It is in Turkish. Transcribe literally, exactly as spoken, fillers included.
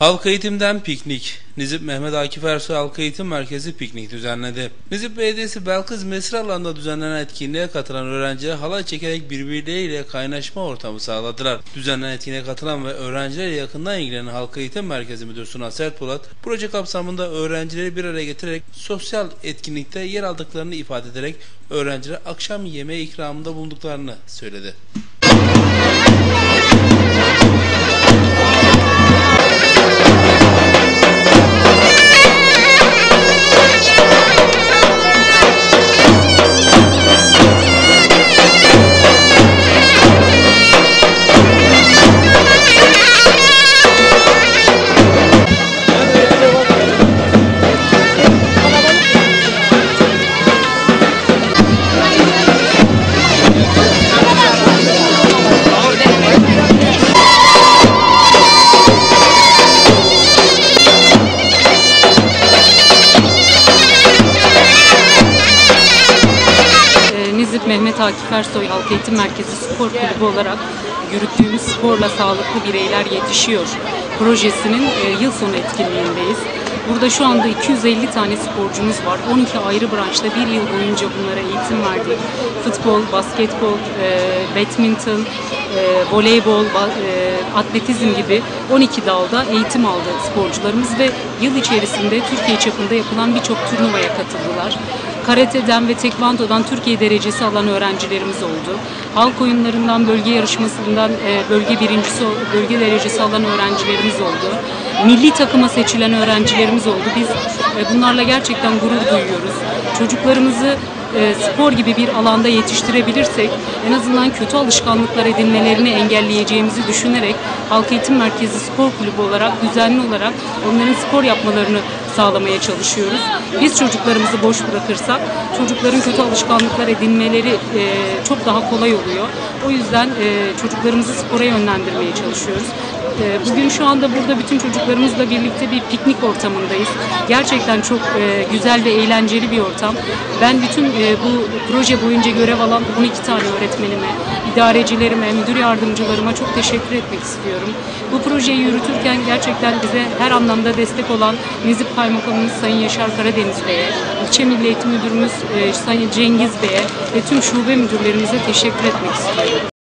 Halk Eğitim'den piknik. Nizip Mehmet Akif Ersoy Halk Eğitim Merkezi piknik düzenledi. Nizip Belediyesi Belkız Mesire alanında düzenlenen etkinliğe katılan öğrenciler halay çekerek birbirleriyle kaynaşma ortamı sağladılar. Düzenlenen etkinliğe katılan ve öğrencilerle yakından ilgilenen Halk Eğitim Merkezi Müdürü Suna Sertpolat, proje kapsamında öğrencileri bir araya getirerek sosyal etkinlikte yer aldıklarını ifade ederek öğrencilere akşam yemeği ikramında bulunduklarını söyledi. Nizip Mehmet Akif Ersoy Halk Eğitim Merkezi Spor Kulübü olarak yürüttüğümüz Sporla Sağlıklı Bireyler Yetişiyor projesinin yıl sonu etkinliğindeyiz. Burada şu anda iki yüz elli tane sporcumuz var. on iki ayrı branşta bir yıl boyunca bunlara eğitim verdik. Futbol, basketbol, badminton, voleybol, atletizm gibi on iki dalda eğitim aldı sporcularımız ve yıl içerisinde Türkiye çapında yapılan birçok turnuvaya katıldılar. Karate'den ve tekvandodan Türkiye derecesi alan öğrencilerimiz oldu. Halk oyunlarından, bölge yarışmasından bölge birincisi, bölge derecesi alan öğrencilerimiz oldu. Milli takıma seçilen öğrencilerimiz oldu. Biz bunlarla gerçekten gurur duyuyoruz. Çocuklarımızı spor gibi bir alanda yetiştirebilirsek en azından kötü alışkanlıklar edinmelerini engelleyeceğimizi düşünerek Halk Eğitim Merkezi Spor Kulübü olarak düzenli olarak onların spor yapmalarını sağlamaya çalışıyoruz. Biz çocuklarımızı boş bırakırsak çocukların kötü alışkanlıklar edinmeleri çok daha kolay oluyor. O yüzden çocuklarımızı spora yönlendirmeye çalışıyoruz. Bugün şu anda burada bütün çocuklarımızla birlikte bir piknik ortamındayız. Gerçekten çok güzel ve eğlenceli bir ortam. Ben bütün bu proje boyunca görev alan on iki tane öğretmenime, idarecilerime, müdür yardımcılarıma çok teşekkür etmek istiyorum. Bu projeyi yürütürken gerçekten bize her anlamda destek olan Nizip Kaymakamımız Sayın Yaşar Karadeniz Bey'e, İlçe Milli Eğitim Müdürümüz Sayın Cengiz Bey'e ve tüm şube müdürlerimize teşekkür etmek istiyorum.